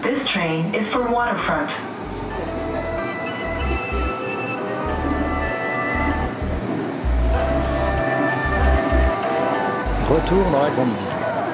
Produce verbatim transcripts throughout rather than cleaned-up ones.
This train is for Waterfront. Retour dans la grande ville.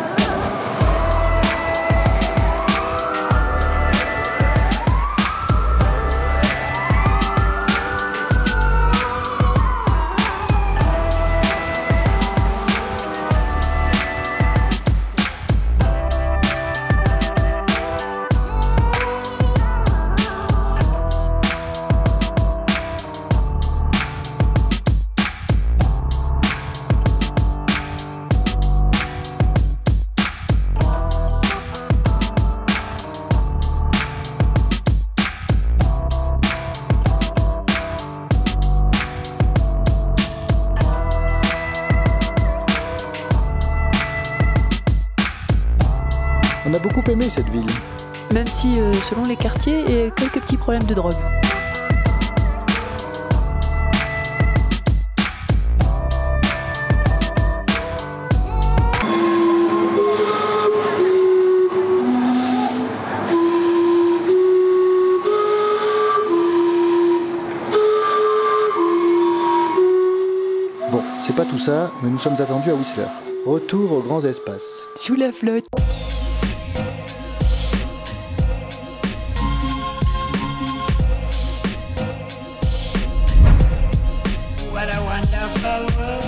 On a beaucoup aimé cette ville. Même si, euh, selon les quartiers, il y a quelques petits problèmes de drogue. Bon, c'est pas tout ça, mais nous sommes attendus à Whistler. Retour aux grands espaces. Sous la flotte. What a wonderful world.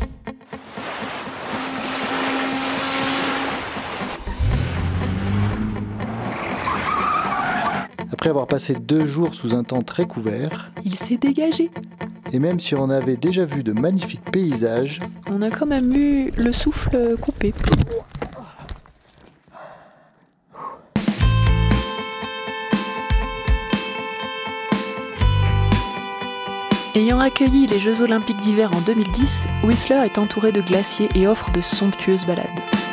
Après avoir passé deux jours sous un temps très couvert, Il s'est dégagé. et même si on avait déjà vu de magnifiques paysages, On a quand même eu le souffle coupé. Ayant accueilli les Jeux Olympiques d'hiver en deux mille dix, Whistler est entouré de glaciers et offre de somptueuses balades.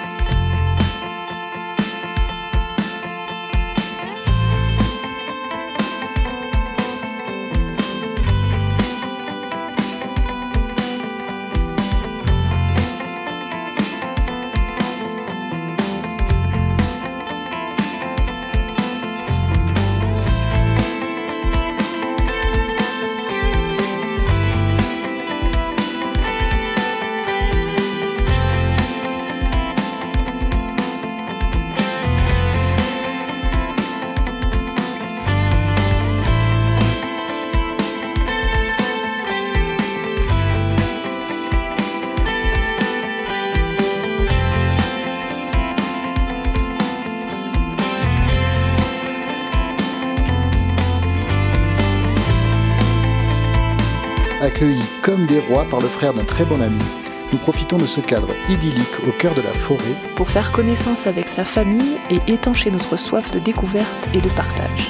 Accueillis comme des rois par le frère d'un très bon ami, nous profitons de ce cadre idyllique au cœur de la forêt Pour faire connaissance avec sa famille et étancher notre soif de découverte et de partage.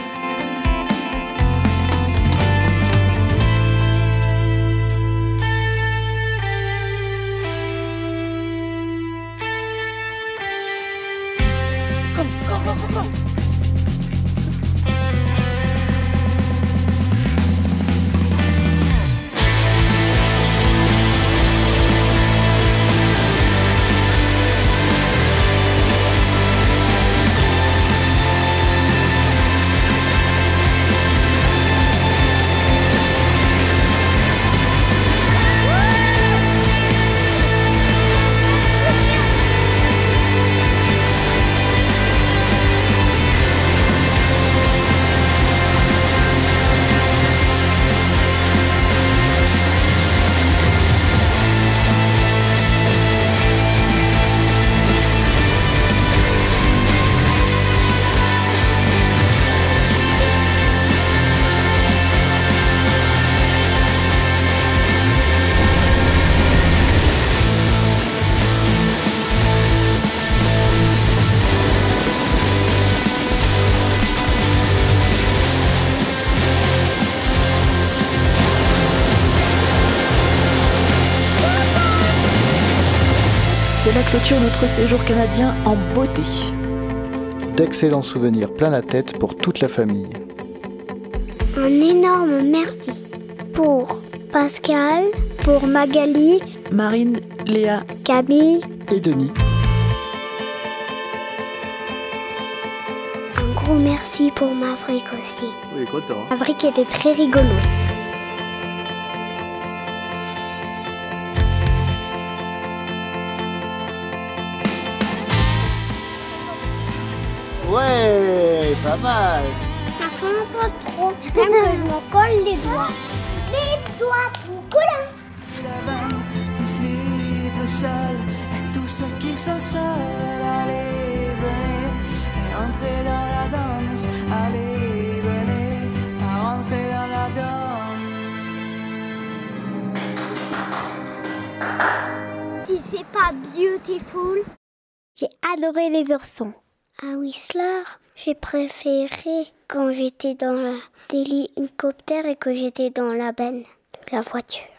Cela clôture notre séjour canadien en beauté. d'excellents souvenirs plein la tête pour toute la famille. Un énorme merci pour Pascal, pour Magali, Marine, Léa, Camille, Et Denis. un gros merci pour Maverick aussi. Il est content. Hein. Maverick était très rigolo. Ouais, pas mal. Ça fait un peu trop, même que je me colle les doigts. Les doigts tout collants. La vanne, pousse libre, seul, et tous ceux qui sont seuls, allez, venez, et entrez dans la danse, allez, venez, à rentrer dans la danse. Si c'est pas beautiful. J'ai adoré les oursons. À Whistler, j'ai préféré quand j'étais dans l'hélicoptère et que j'étais dans la benne de la voiture.